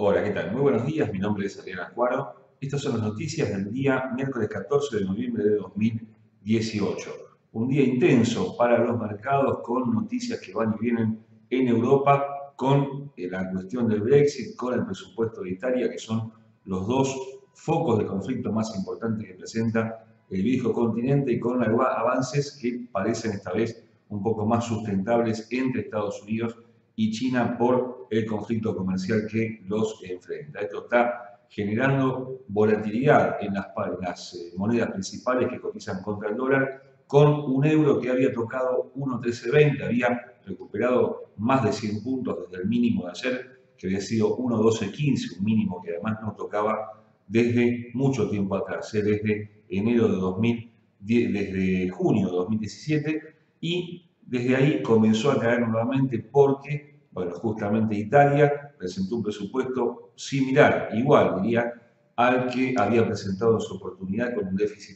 Hola, ¿qué tal? Muy buenos días, mi nombre es Adrián Acuaro. Estas son las noticias del día miércoles 14 de noviembre de 2018. Un día intenso para los mercados con noticias que van y vienen en Europa, con la cuestión del Brexit, con el presupuesto de Italia, que son los dos focos de conflicto más importantes que presenta el viejo continente y con avances que parecen esta vez un poco más sustentables entre Estados Unidos y China por el conflicto comercial que los enfrenta. Esto está generando volatilidad en las monedas principales que cotizan contra el dólar, con un euro que había tocado 1.1320, había recuperado más de 100 puntos desde el mínimo de ayer, que había sido 1.1215, un mínimo que además no tocaba desde mucho tiempo atrás, desde enero de 2010, desde junio de 2017, y desde ahí comenzó a caer nuevamente porque, bueno, justamente Italia presentó un presupuesto similar, igual diría, al que había presentado en su oportunidad con un déficit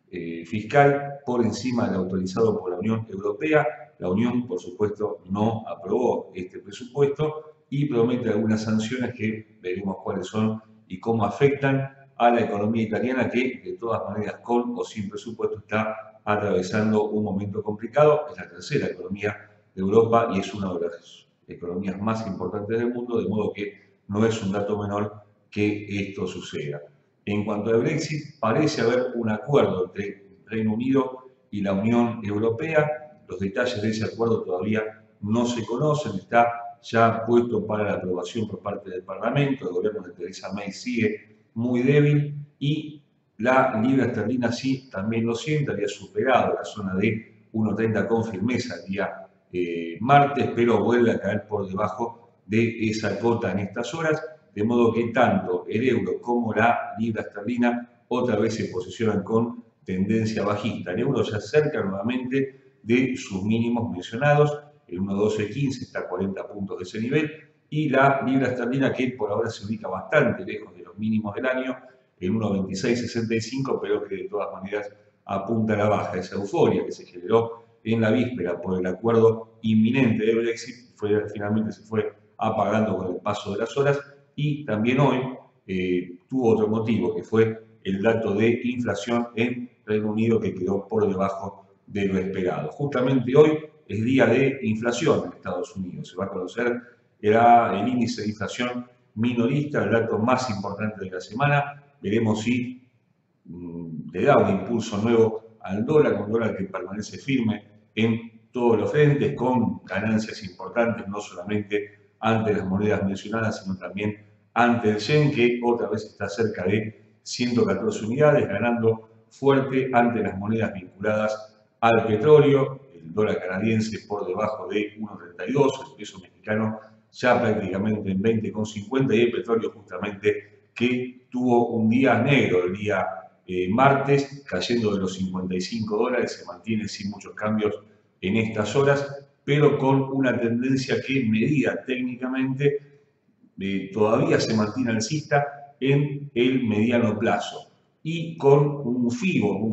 fiscal por encima del autorizado por la Unión Europea. La Unión, por supuesto, no aprobó este presupuesto y promete algunas sanciones que veremos cuáles son y cómo afectan a la economía italiana que, de todas maneras, con o sin presupuesto, está atravesando un momento complicado. Es la tercera economía de Europa y es una de las economías más importantes del mundo, de modo que no es un dato menor que esto suceda. En cuanto al Brexit, parece haber un acuerdo entre Reino Unido y la Unión Europea. Los detalles de ese acuerdo todavía no se conocen, está ya puesto para la aprobación por parte del Parlamento. El gobierno de Theresa May sigue muy débil y la libra esterlina sí también lo siente, había superado la zona de 1.30 con firmeza el día martes, pero vuelve a caer por debajo de esa cota en estas horas, de modo que tanto el euro como la libra esterlina otra vez se posicionan con tendencia bajista. El euro se acerca nuevamente de sus mínimos mencionados, el 1.1215 está a 40 puntos de ese nivel, y la libra esterlina, que por ahora se ubica bastante lejos de los mínimos del año, en 1.2665, pero que de todas maneras apunta a la baja. Esa euforia que se generó en la víspera por el acuerdo inminente de Brexit finalmente se fue apagando con el paso de las horas, y también hoy tuvo otro motivo, que fue el dato de inflación en Reino Unido, que quedó por debajo de lo esperado. Justamente hoy es día de inflación en Estados Unidos. Se va a conocer el índice de inflación minorista, el dato más importante de la semana. Veremos si le da un impulso nuevo al dólar, un dólar que permanece firme en todos los frentes, con ganancias importantes, no solamente ante las monedas mencionadas, sino también ante el yen, que otra vez está cerca de 114 unidades, ganando fuerte ante las monedas vinculadas al petróleo. El dólar canadiense por debajo de 1.32, el peso mexicano ya prácticamente en 20,50, y el petróleo justamente que tuvo un día negro el día martes, cayendo de los $55, se mantiene sin muchos cambios en estas horas, pero con una tendencia que, medida técnicamente, todavía se mantiene alcista en el mediano plazo, y con un FIBO, un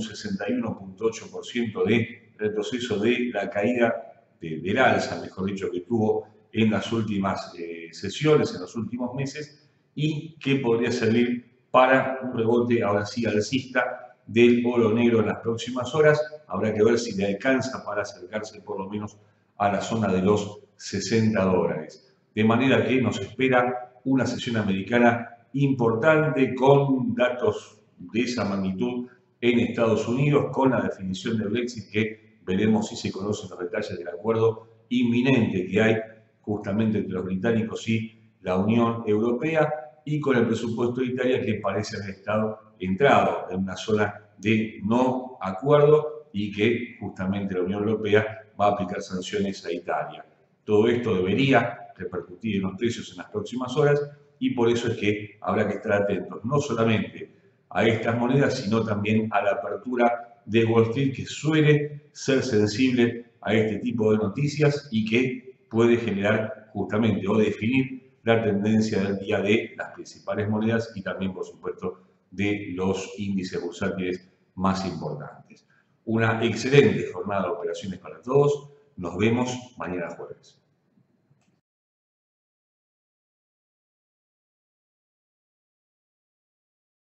61,8% de retroceso de la caída del alza, mejor dicho, que tuvo en las últimas sesiones, en los últimos meses, y que podría servir para un rebote ahora sí alcista del oro negro en las próximas horas. Habrá que ver si le alcanza para acercarse por lo menos a la zona de los $60. De manera que nos espera una sesión americana importante, con datos de esa magnitud en Estados Unidos, con la definición del Brexit, que veremos si se conocen los detalles del acuerdo inminente que hay justamente entre los británicos y la Unión Europea, y con el presupuesto de Italia, que parece haber entrado en una zona de no acuerdo y que justamente la Unión Europea va a aplicar sanciones a Italia. Todo esto debería repercutir en los precios en las próximas horas, y por eso es que habrá que estar atentos no solamente a estas monedas, sino también a la apertura de Wall Street, que suele ser sensible a este tipo de noticias y que puede generar justamente o definir la tendencia del día de las principales monedas y también, por supuesto, de los índices bursátiles más importantes. Una excelente jornada de operaciones para todos. Nos vemos mañana jueves.